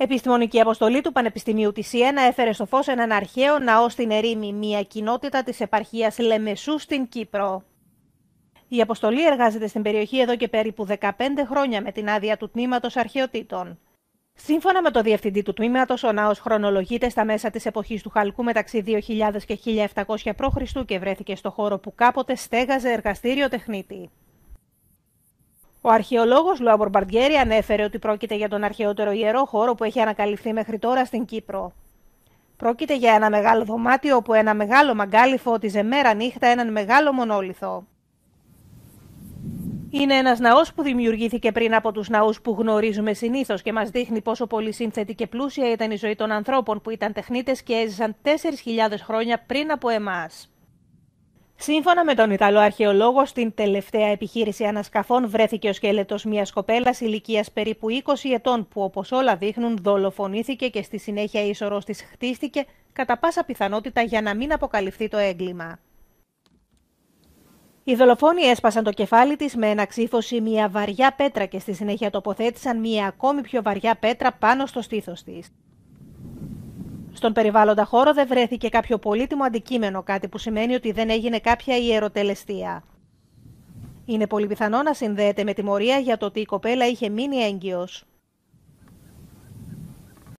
Επιστημονική αποστολή του Πανεπιστημίου της Σιένα έφερε στο φως έναν αρχαίο ναό στην ερήμη, μια κοινότητα της επαρχίας Λεμεσού στην Κύπρο. Η αποστολή εργάζεται στην περιοχή εδώ και περίπου 15 χρόνια με την άδεια του Τμήματος Αρχαιοτήτων. Σύμφωνα με το διευθυντή του τμήματος, ο ναός χρονολογείται στα μέσα της εποχής του Χαλκού μεταξύ 2000 και 1700 π.Χ. και βρέθηκε στο χώρο που κάποτε στέγαζε εργαστήριο τεχνίτη. Ο αρχαιολόγος Λουά Μπορμπαρντιέρη ανέφερε ότι πρόκειται για τον αρχαιότερο ιερό χώρο που έχει ανακαλυφθεί μέχρι τώρα στην Κύπρο. Πρόκειται για ένα μεγάλο δωμάτιο όπου ένα μεγάλο μαγκάλι φώτιζε μέρα νύχτα έναν μεγάλο μονόλιθο. Είναι ένας ναός που δημιουργήθηκε πριν από τους ναούς που γνωρίζουμε συνήθως και μας δείχνει πόσο πολύ σύνθετη και πλούσια ήταν η ζωή των ανθρώπων που ήταν τεχνίτες και έζησαν 4.000 χρόνια πριν από εμάς. Σύμφωνα με τον Ιταλό αρχαιολόγο, στην τελευταία επιχείρηση ανασκαφών βρέθηκε ο σκέλετος μιας κοπέλας ηλικίας περίπου 20 ετών που, όπως όλα δείχνουν, δολοφονήθηκε και στη συνέχεια η σωρός της χτίστηκε κατά πάσα πιθανότητα για να μην αποκαλυφθεί το έγκλημα. Οι δολοφόνοι έσπασαν το κεφάλι της με εναξύφωση μια βαριά πέτρα και στη συνέχεια τοποθέτησαν μια ακόμη πιο βαριά πέτρα πάνω στο στήθος της. Στον περιβάλλοντα χώρο δεν βρέθηκε κάποιο πολύτιμο αντικείμενο, κάτι που σημαίνει ότι δεν έγινε κάποια ιεροτελεστία. Είναι πολύ πιθανό να συνδέεται με τιμωρία για το ότι η κοπέλα είχε μείνει έγκυος.